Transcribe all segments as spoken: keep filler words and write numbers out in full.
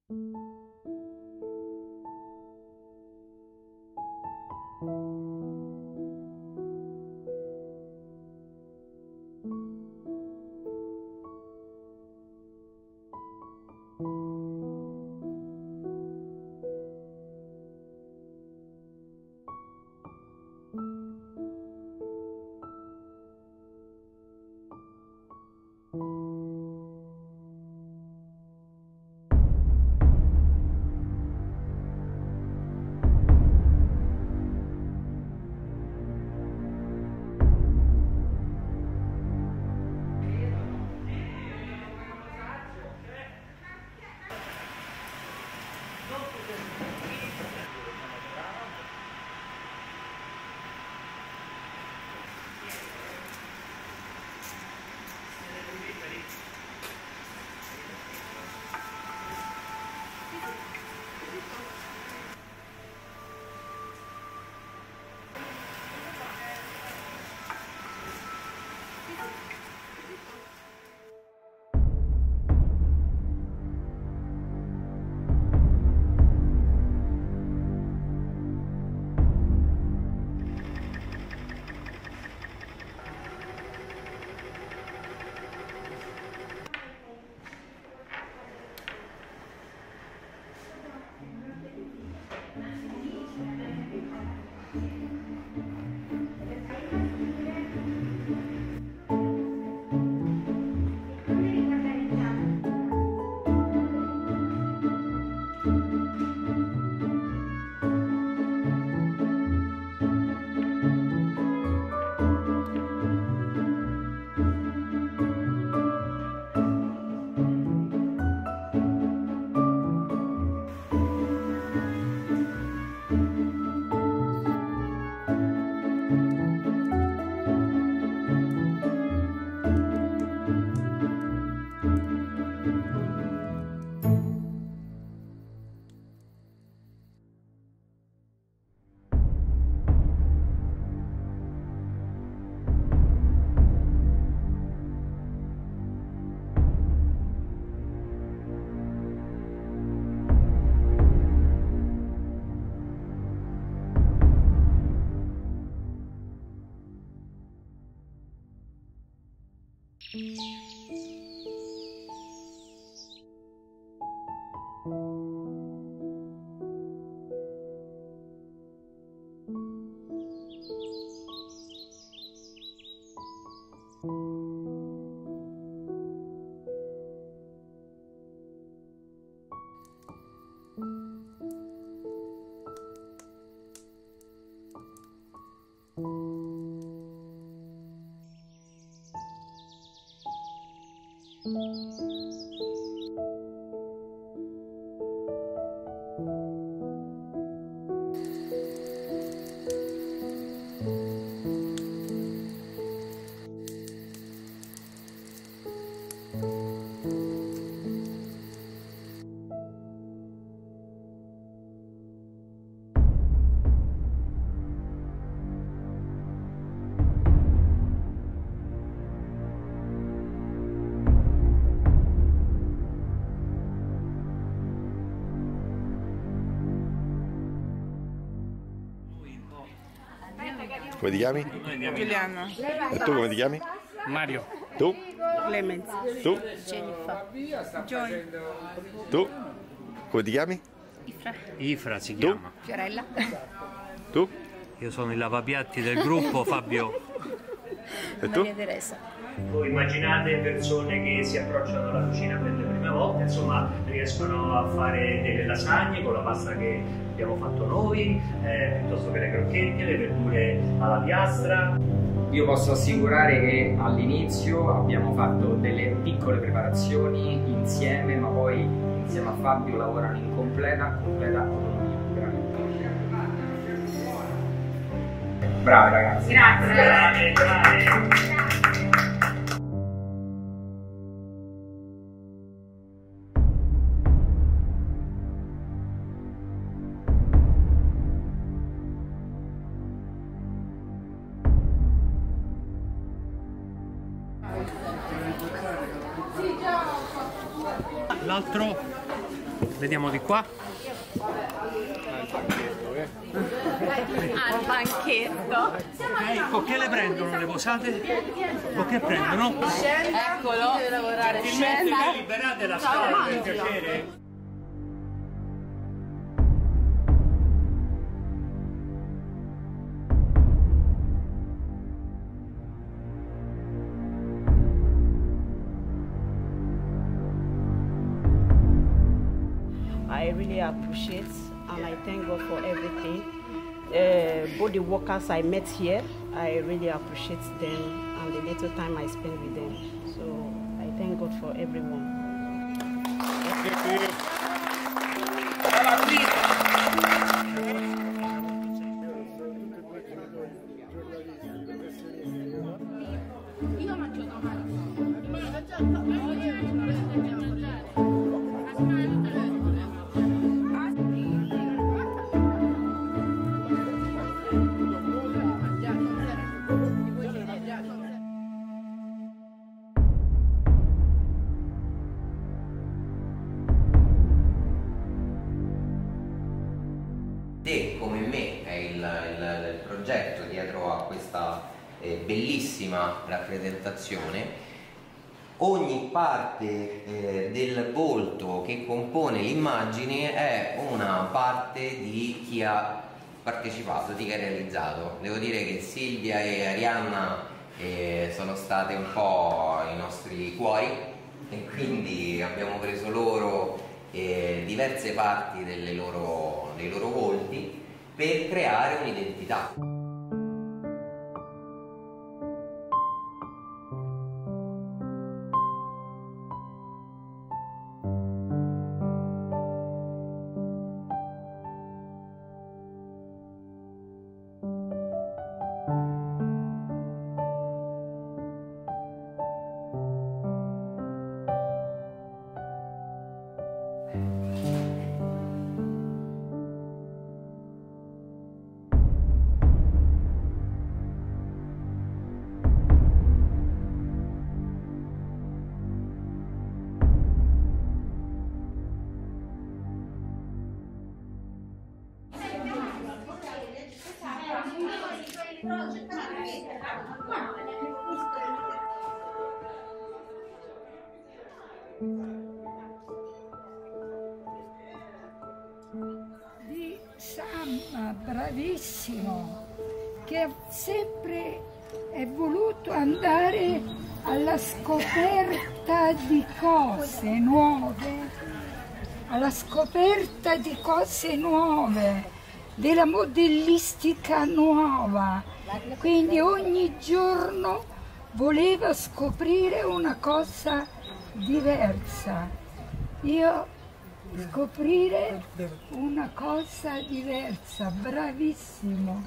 Come ti chiami? Giuliana. E tu come ti chiami? Mario. Tu? Clemens. Tu? Jennifer. Joy. Tu? Come ti chiami? Ifra. Ifra si Tu? chiama. Fiorella. Tu? Io sono il lavapiatti del gruppo, Fabio. E tu? Maria Teresa. Voi immaginate persone che si approcciano alla cucina per le prime volte, insomma riescono a fare delle lasagne con la pasta che abbiamo fatto noi, eh, piuttosto che le crocchette, le verdure alla piastra. Io posso assicurare che all'inizio abbiamo fatto delle piccole preparazioni insieme, ma poi insieme a Fabio lavorano in completa, completa autonomia. Bravi ragazzi. Grazie. Brave, brave. L'altro Vediamo di qua. Al banchetto. Ecco, che le prendono le posate? O che prendono? Eccolo. Deve lavorare. Scenda. Liberate la scala per piacere. I really appreciate and I thank God for everything. Uh, both the workers I met here, I really appreciate them and the little time I spend with them. So I thank God for everyone. Io mangio domani. Te come me è il, il, il progetto dietro a questa eh, bellissima rappresentazione. Ogni parte eh, del volto che compone l'immagine è una parte di chi ha partecipato, di chi ha realizzato. Devo dire che Silvia e Arianna eh, sono state un po' i nostri cuori e quindi abbiamo preso loro eh, diverse parti delle loro, dei loro volti per creare un'identità. Di Sam, bravissimo, che sempre è voluto andare alla scoperta di cose nuove, alla scoperta di cose nuove, della modellistica nuova, quindi ogni giorno voleva scoprire una cosa diversa. Io scoprire una cosa diversa, bravissimo.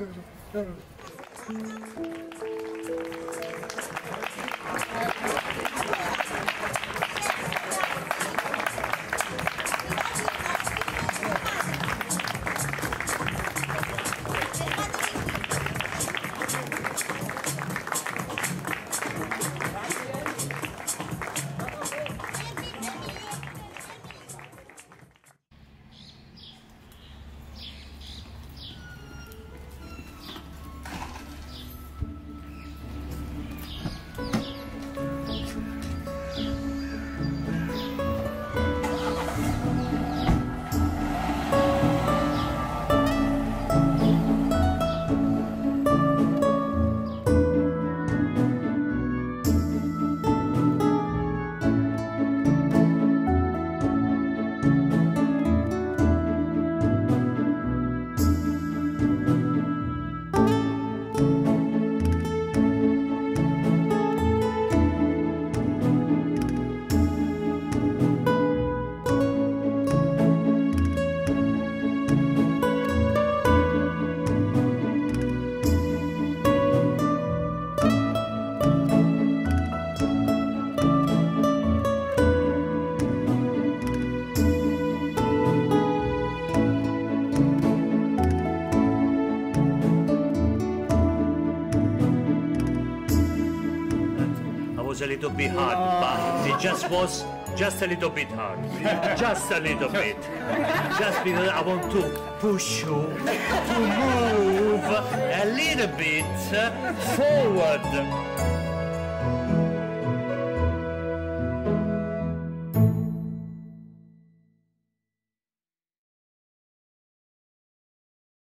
was a little bit hard, but it just was just a little bit hard. Just a little bit. Just because I want to push you to move a little bit forward.